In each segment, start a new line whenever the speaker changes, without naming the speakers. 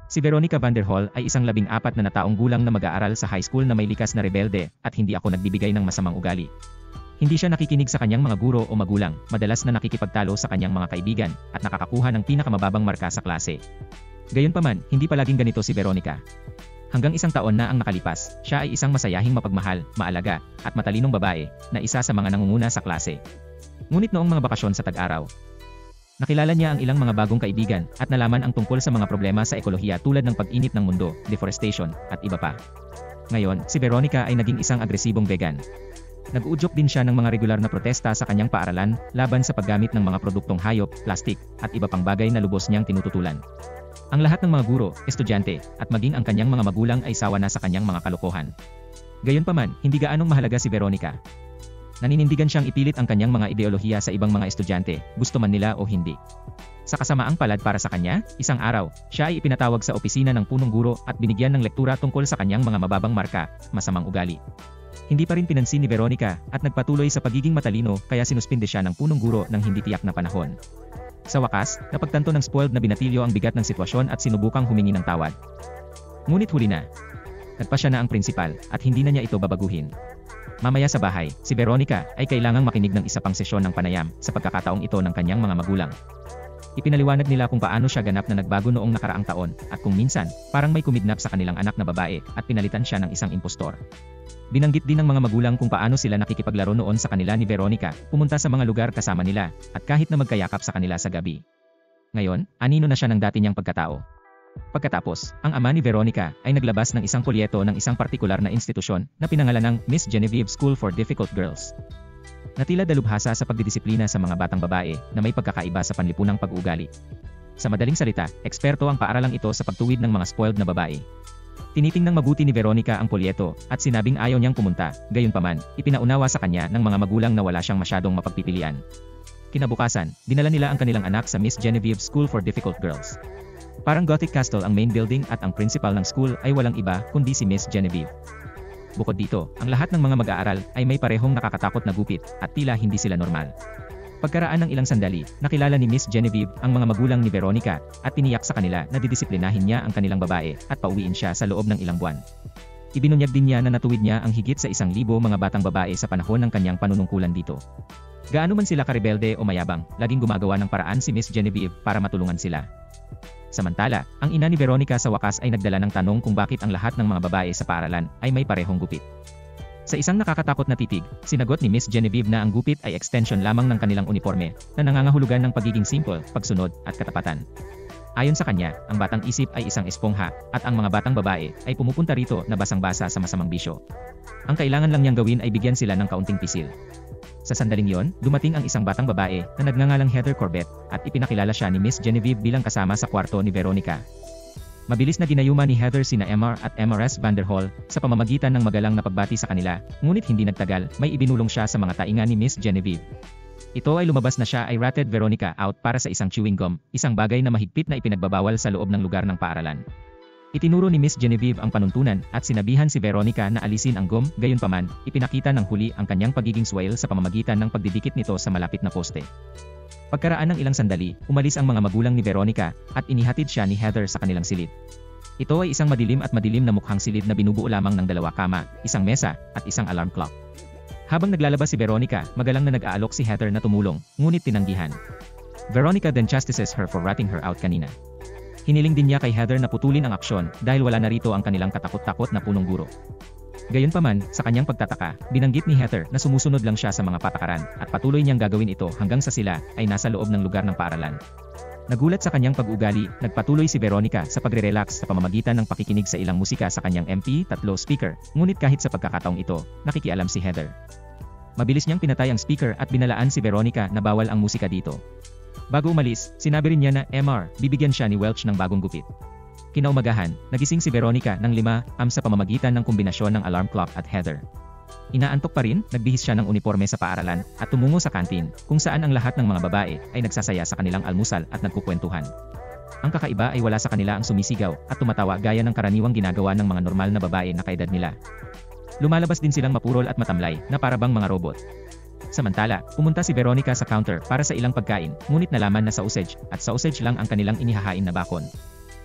Si Veronica Vanderhall ay isang 14 na taong gulang na mag-aaral sa high school na may likas na rebelde at hindi ako nagbibigay ng masamang ugali. Hindi siya nakikinig sa kanyang mga guro o magulang, madalas na nakikipagtalo sa kanyang mga kaibigan at nakakakuha ng pinakamababang marka sa klase. Gayunpaman, hindi palaging ganito si Veronica. Hanggang isang taon na ang nakalipas, siya ay isang masayahing mapagmahal, maalaga, at matalinong babae na isa sa mga nangunguna sa klase. Ngunit noong mga bakasyon sa tag-araw, nakilala niya ang ilang mga bagong kaibigan at nalaman ang tungkol sa mga problema sa ekolohiya tulad ng pag-init ng mundo, deforestation, at iba pa. Ngayon, si Veronica ay naging isang agresibong vegan. Nag-uudyok din siya ng mga regular na protesta sa kanyang paaralan laban sa paggamit ng mga produktong hayop, plastik, at iba pang bagay na lubos niyang tinututulan. Ang lahat ng mga guro, estudyante, at maging ang kanyang mga magulang ay sawa na sa kanyang mga kalokohan. Gayunpaman, hindi gaanong mahalaga si Veronica. Naninindigan siyang ipilit ang kanyang mga ideolohiya sa ibang mga estudyante, gusto man nila o hindi. Sa kasamaang palad para sa kanya, isang araw, siya ay ipinatawag sa opisina ng punong guro at binigyan ng lektura tungkol sa kanyang mga mababang marka, masamang ugali. Hindi pa rin pinansin ni Veronica at nagpatuloy sa pagiging matalino kaya sinuspinde siya ng punong guro ng hindi tiyak na panahon. Sa wakas, napagtanto ng spoiled na binatilyo ang bigat ng sitwasyon at sinubukang humingi ng tawad. Ngunit huli na. Nagpasya na ang prinsipal at hindi na niya ito babaguhin. Mamaya sa bahay, si Veronica ay kailangang makinig ng isa pang sesyon ng panayam sa pagkakataong ito ng kanyang mga magulang. Ipinaliwanag nila kung paano siya ganap na nagbago noong nakaraang taon at kung minsan, parang may kumidnap sa kanilang anak na babae at pinalitan siya ng isang impostor. Binanggit din ng mga magulang kung paano sila nakikipaglaro noon sa kanila ni Veronica, pumunta sa mga lugar kasama nila, at kahit na magkayakap sa kanila sa gabi. Ngayon, anino na siya ng dati niyang pagkatao. Pagkatapos, ang ama ni Veronica ay naglabas ng isang polyeto ng isang partikular na institusyon na pinangalan ng Miss Genevieve School for Difficult Girls. Natila dalubhasa sa pagdidisiplina sa mga batang babae na may pagkakaiba sa panlipunang pag-uugali. Sa madaling salita, eksperto ang paaralang ito sa pagtuwid ng mga spoiled na babae. Tinitingnang mabuti ni Veronica ang polyeto at sinabing ayaw niyang pumunta, gayunpaman, ipinaunawa sa kanya ng mga magulang na wala siyang masyadong mapagpipilian. Kinabukasan, dinala nila ang kanilang anak sa Miss Genevieve School for Difficult Girls. Parang Gothic Castle ang main building at ang principal ng school ay walang iba kundi si Miss Genevieve. Bukod dito, ang lahat ng mga mag-aaral ay may parehong nakakatakot na gupit at tila hindi sila normal. Pagkaraan ng ilang sandali, nakilala ni Miss Genevieve ang mga magulang ni Veronica at tiniyak sa kanila na didisiplinahin niya ang kanilang babae at pauwiin siya sa loob ng ilang buwan. Ibinunyag din niya na natuwid niya ang higit sa 1,000 mga batang babae sa panahon ng kanyang panunungkulan dito. Gaano man sila karebelde o mayabang, laging gumagawa ng paraan si Miss Genevieve para matulungan sila. Samantala, ang ina ni Veronica sa wakas ay nagdala ng tanong kung bakit ang lahat ng mga babae sa paaralan ay may parehong gupit. Sa isang nakakatakot na titig, sinagot ni Miss Genevieve na ang gupit ay extension lamang ng kanilang uniforme, na nangangahulugan ng pagiging simple, pagsunod, at katapatan. Ayon sa kanya, ang batang isip ay isang espongha, at ang mga batang babae ay pumupunta rito na basang-basa sa masamang bisyo. Ang kailangan lang niyang gawin ay bigyan sila ng kaunting pisil. Sa sandaling yon, dumating ang isang batang babae na nagngangalang Heather Corbett at ipinakilala siya ni Miss Genevieve bilang kasama sa kwarto ni Veronica. Mabilis na ginayuma ni Heather sina MR at MRS Vanderhall sa pamamagitan ng magalang na pagbati sa kanila, ngunit hindi nagtagal, may ibinulong siya sa mga tainga ni Miss Genevieve. Ito ay lumabas na siya ay ratted Veronica out para sa isang chewing gum, isang bagay na mahigpit na ipinagbabawal sa loob ng lugar ng paaralan. Itinuro ni Miss Genevieve ang panuntunan at sinabihan si Veronica na alisin ang gum, gayunpaman, ipinakita ng huli ang kanyang pagiging swale sa pamamagitan ng pagdidikit nito sa malapit na poste. Pagkaraan ng ilang sandali, umalis ang mga magulang ni Veronica at inihatid siya ni Heather sa kanilang silid. Ito ay isang madilim na mukhang silid na binubuo lamang ng 2 kama, isang mesa, at isang alarm clock. Habang naglalabas si Veronica, magalang na nag-aalok si Heather na tumulong, ngunit tinanggihan. Veronica then chastises her for ratting her out kanina. Hiniling din niya kay Heather na putulin ang aksyon dahil wala na rito ang kanilang katakot-takot na punong guro. Gayunpaman, sa kanyang pagtataka, binanggit ni Heather na sumusunod lang siya sa mga patakaran at patuloy niyang gagawin ito hanggang sa sila ay nasa loob ng lugar ng paaralan. Nagulat sa kanyang pag-ugali, nagpatuloy si Veronica sa pagre-relax sa pamamagitan ng pakikinig sa ilang musika sa kanyang MP3 speaker, ngunit kahit sa pagkakataong ito, nakikialam si Heather. Mabilis niyang pinatay ang speaker at binalaan si Veronica na bawal ang musika dito. Bago umalis, sinabi rin niya na MR, bibigyan siya ni Welch ng bagong gupit. Kinaumagahan, nagising si Veronica ng 5 am sa pamamagitan ng kombinasyon ng alarm clock at Heather. Inaantok pa rin, nagbihis siya ng uniforme sa paaralan at tumungo sa kantin, kung saan ang lahat ng mga babae ay nagsasaya sa kanilang almusal at nagkukwentuhan. Ang kakaiba ay wala sa kanila ang sumisigaw at tumatawa gaya ng karaniwang ginagawa ng mga normal na babae na kaedad nila. Lumalabas din silang mapurol at matamlay na parabang mga robot. Samantala, pumunta si Veronica sa counter para sa ilang pagkain, ngunit nalaman na sausage lang ang kanilang inihahain na bakon.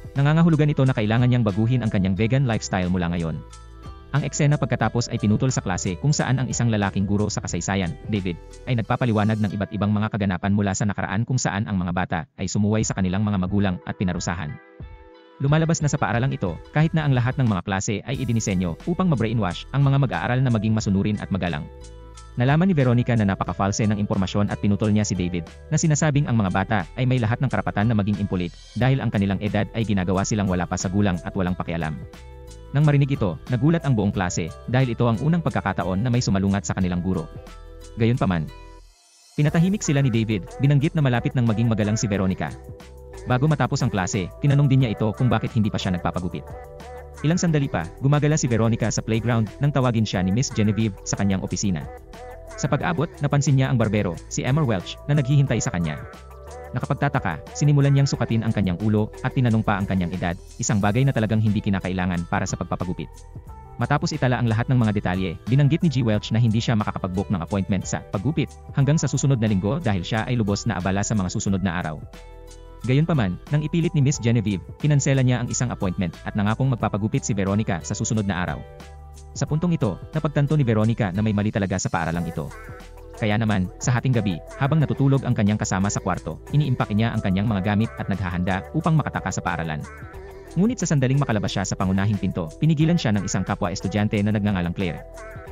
Nangangahulugan ito na kailangan niyang baguhin ang kanyang vegan lifestyle mula ngayon. Ang eksena pagkatapos ay pinutol sa klase kung saan ang isang lalaking guro sa kasaysayan, David, ay nagpapaliwanag ng iba't ibang mga kaganapan mula sa nakaraan kung saan ang mga bata ay sumuway sa kanilang mga magulang at pinarusahan. Lumalabas na sa paaralang ito, kahit na ang lahat ng mga klase ay idinisenyo upang ma-brainwash ang mga mag-aaral na maging masunurin at magalang. Nalaman ni Veronica na napaka-false ng impormasyon at pinutol niya si David, na sinasabing ang mga bata ay may lahat ng karapatan na maging impulit dahil ang kanilang edad ay ginagawa silang wala pa sa gulang at walang pakialam. Nang marinig ito, nagulat ang buong klase dahil ito ang unang pagkakataon na may sumalungat sa kanilang guro. Gayunpaman, pinatahimik sila ni David, binanggit na malapit nang maging magalang si Veronica. Bago matapos ang klase, tinanong din niya ito kung bakit hindi pa siya nagpapagupit. Ilang sandali pa, gumagala si Veronica sa playground nang tawagin siya ni Miss Genevieve sa kanyang opisina. Sa pag-abot, napansin niya ang barbero, si Emma Welch, na naghihintay sa kanya. Nakapagtataka, sinimulan niyang sukatin ang kanyang ulo at tinanong pa ang kanyang edad, isang bagay na talagang hindi kinakailangan para sa pagpapagupit. Matapos itala ang lahat ng mga detalye, binanggit ni G. Welch na hindi siya makakapag-book ng appointment sa paggupit hanggang sa susunod na linggo dahil siya ay lubos na abala sa mga susunod na araw. Gayunpaman, nang ipilit ni Miss Genevieve, kinansela niya ang isang appointment at nangakong magpapagupit si Veronica sa susunod na araw. Sa puntong ito, napagtanto ni Veronica na may mali talaga sa paaralang ito. Kaya naman, sa hating gabi, habang natutulog ang kanyang kasama sa kwarto, iniimpake niya ang kanyang mga gamit at naghahanda upang makataka sa paaralan. Ngunit sa sandaling makalabas siya sa pangunahing pinto, pinigilan siya ng isang kapwa estudyante na nagngangalang Claire,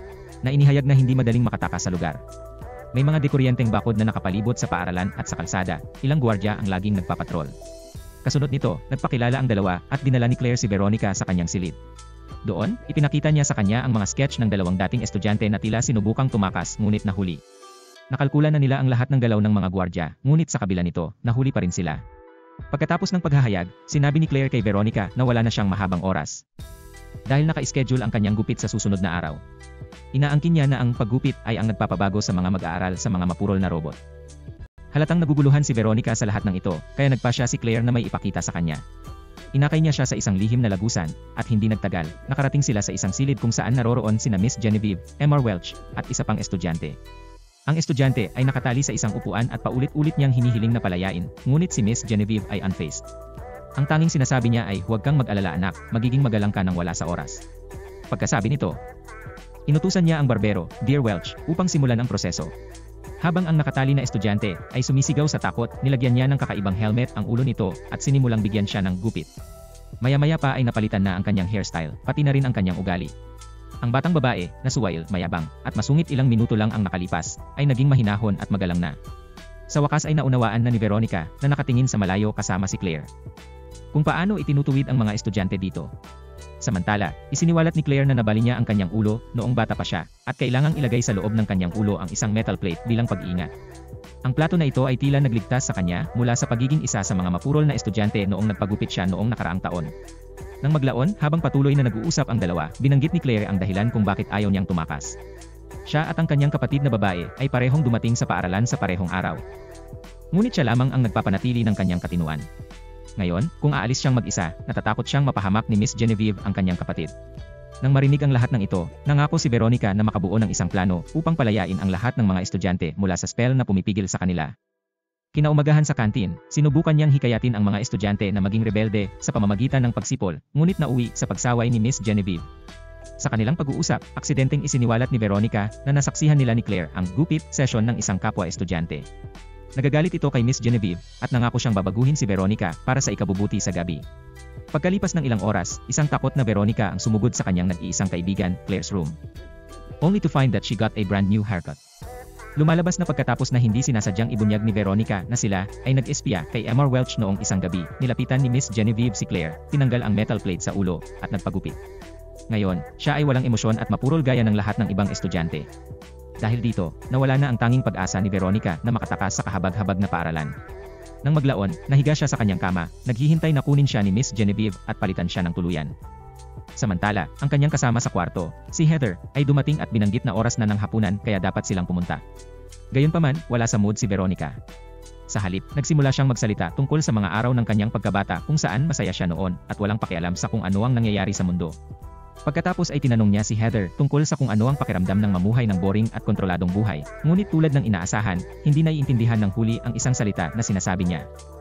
na inihayag na hindi madaling makataka sa lugar. May mga dekuryenteng bakod na nakapalibot sa paaralan at sa kalsada, ilang gwardiya ang laging nagpapatrol. Kasunod nito, nagpakilala ang dalawa at dinala ni Claire si Veronica sa kanyang silid. Doon, ipinakita niya sa kanya ang mga sketch ng dalawang dating estudyante na tila sinubukang tumakas ngunit nahuli. Nakalkula na nila ang lahat ng galaw ng mga gwardiya, ngunit sa kabila nito, nahuli pa rin sila. Pagkatapos ng paghahayag, sinabi ni Claire kay Veronica na wala na siyang mahabang oras, dahil naka-schedule ang kanyang gupit sa susunod na araw. Inaangkin niya na ang paggupit ay ang nagpapabago sa mga mag-aaral sa mga mapurol na robot. Halatang naguguluhan si Veronica sa lahat ng ito, kaya nagpa siya si Claire na may ipakita sa kanya. Inakay niya siya sa isang lihim na lagusan, at hindi nagtagal, nakarating sila sa isang silid kung saan naroroon sina Miss Genevieve, Emma Welch, at isa pang estudyante. Ang estudyante ay nakatali sa isang upuan at paulit-ulit niyang hinihiling na palayain, ngunit si Miss Genevieve ay unfazed. Ang tanging sinasabi niya ay, "Huwag kang mag-alala anak, magiging magalang ka nang wala sa oras." Pagkasabi nito, inutusan niya ang barbero, Dear Welch, upang simulan ang proseso. Habang ang nakatali na estudyante ay sumisigaw sa takot, nilagyan niya ng kakaibang helmet ang ulo nito at sinimulang bigyan siya ng gupit. Maya-maya pa ay napalitan na ang kanyang hairstyle, pati na rin ang kanyang ugali. Ang batang babae, na suwail, mayabang, at masungit ilang minuto lang ang nakalipas, ay naging mahinahon at magalang na. Sa wakas ay naunawaan na ni Veronica na nakatingin sa malayo kasama si Claire kung paano itinutuwid ang mga estudyante dito. Samantala, isiniwalat ni Claire na nabali niya ang kanyang ulo noong bata pa siya, at kailangang ilagay sa loob ng kanyang ulo ang isang metal plate bilang pag-iingat. Ang plato na ito ay tila nagligtas sa kanya mula sa pagiging isa sa mga mapurol na estudyante noong nagpagupit siya noong nakaraang taon. Nang maglaon, habang patuloy na nag-uusap ang dalawa, binanggit ni Claire ang dahilan kung bakit ayaw niyang tumakas. Siya at ang kanyang kapatid na babae ay parehong dumating sa paaralan sa parehong araw. Ngunit siya lamang ang nagpapanatili ng kanyang katinuan. Ngayon, kung aalis siyang mag-isa, natatakot siyang mapahamak ni Miss Genevieve ang kanyang kapatid. Nang marinig ang lahat ng ito, nangako si Veronica na makabuo ng isang plano upang palayain ang lahat ng mga estudyante mula sa spell na pumipigil sa kanila. Kinaumagahan sa kantin, sinubukan niyang hikayatin ang mga estudyante na maging rebelde sa pamamagitan ng pagsipol, ngunit nauwi sa pagsaway ni Miss Genevieve. Sa kanilang pag-uusap, aksidenteng isiniwalat ni Veronica na nasaksihan nila ni Claire ang gupit session ng isang kapwa estudyante. Nagagalit ito kay Miss Genevieve at nangako siyang babaguhin si Veronica para sa ikabubuti sa gabi. Pagkalipas ng ilang oras, isang takot na Veronica ang sumugod sa kanyang nag-iisang kaibigan, Claire's room, only to find that she got a brand new haircut. Lumalabas na pagkatapos na hindi sinasadyang ibunyag ni Veronica na sila ay nag-espya kay Emma Welch noong isang gabi, nilapitan ni Miss Genevieve si Claire, tinanggal ang metal plate sa ulo, at nagpagupit. Ngayon, siya ay walang emosyon at mapurol gaya ng lahat ng ibang estudyante. Dahil dito, nawala na ang tanging pag-asa ni Veronica na makatakas sa kahabag-habag na paaralan. Nang maglaon, nahiga siya sa kanyang kama, naghihintay na kunin siya ni Miss Genevieve at palitan siya ng tuluyan. Samantala, ang kanyang kasama sa kwarto, si Heather, ay dumating at binanggit na oras na ng hapunan kaya dapat silang pumunta. Gayunpaman, wala sa mood si Veronica. Sa halip, nagsimula siyang magsalita tungkol sa mga araw ng kanyang pagkabata kung saan masaya siya noon at walang pakialam sa kung ano ang nangyayari sa mundo. Pagkatapos ay tinanong niya si Heather tungkol sa kung ano ang pakiramdam ng mamuhay ng boring at kontroladong buhay, ngunit tulad ng inaasahan, hindi naiintindihan ng huli ang isang salita na sinasabi niya.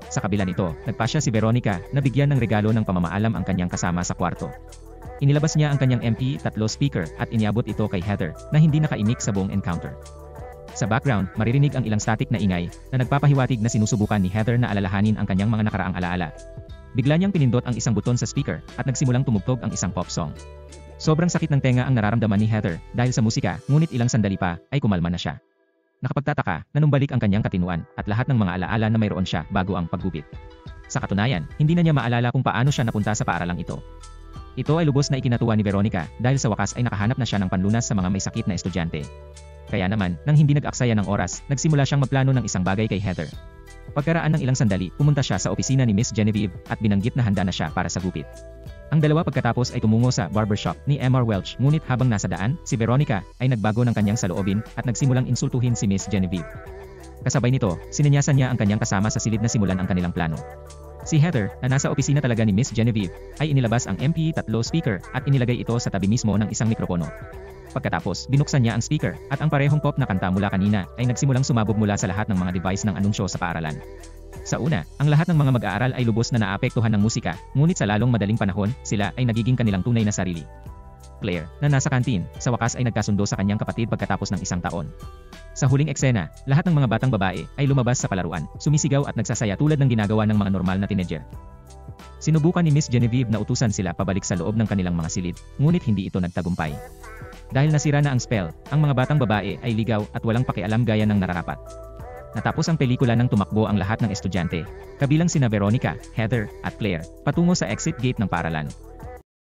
Sa kabila nito, nagpasya si Veronica na bigyan ng regalo ng pamamaalam ang kanyang kasama sa kwarto. Inilabas niya ang kanyang MP3 speaker at iniabot ito kay Heather na hindi nakaimik sa buong encounter. Sa background, maririnig ang ilang static na ingay na nagpapahiwatig na sinusubukan ni Heather na alalahanin ang kanyang mga nakaraang alaala. Bigla niyang pinindot ang isang buton sa speaker at nagsimulang tumugtog ang isang pop song. Sobrang sakit ng tenga ang nararamdaman ni Heather dahil sa musika, ngunit ilang sandali pa ay kumalma na siya. Nakapagtataka na numbalik ang kanyang katinuan at lahat ng mga alaala na mayroon siya bago ang paggupit. Sa katunayan, hindi na niya maalala kung paano siya napunta sa paaralang ito. Ito ay lubos na ikinatuwa ni Veronica dahil sa wakas ay nakahanap na siya ng panlunas sa mga may sakit na estudyante. Kaya naman, nang hindi nag-aksaya ng oras, nagsimula siyang magplano ng isang bagay kay Heather. Pagkaraan ng ilang sandali, pumunta siya sa opisina ni Miss Genevieve at binanggit na handa na siya para sa gupit. Ang dalawa pagkatapos ay tumungo sa barbershop ni Mr. Welch, ngunit habang nasa daan, si Veronica ay nagbago ng kanyang saloobin at nagsimulang insultuhin si Miss Genevieve. Kasabay nito, sinenyasan niya ang kanyang kasama sa silid na simulan ang kanilang plano. Si Heather, na nasa opisina talaga ni Miss Genevieve, ay inilabas ang MP3 speaker at inilagay ito sa tabi mismo ng isang mikropono. Pagkatapos, binuksan niya ang speaker at ang parehong pop na kanta mula kanina ay nagsimulang sumabog mula sa lahat ng mga device ng anunsyo sa paaralan. Sa una, ang lahat ng mga mag-aaral ay lubos na naapektuhan ng musika, ngunit sa lalong madaling panahon, sila ay nagiging kanilang tunay na sarili. Claire, na nasa kantin, sa wakas ay nagkasundo sa kanyang kapatid pagkatapos ng isang taon. Sa huling eksena, lahat ng mga batang babae ay lumabas sa palaruan, sumisigaw at nagsasaya tulad ng ginagawa ng mga normal na teenager. Sinubukan ni Miss Genevieve na utusan sila pabalik sa loob ng kanilang mga silid, ngunit hindi ito nagtagumpay. Dahil nasira na ang spell, ang mga batang babae ay ligaw at walang pakialam gaya ng nararapat. Natapos ang pelikula nang tumakbo ang lahat ng estudyante, kabilang sina Veronica, Heather, at Claire, patungo sa exit gate ng paaralan.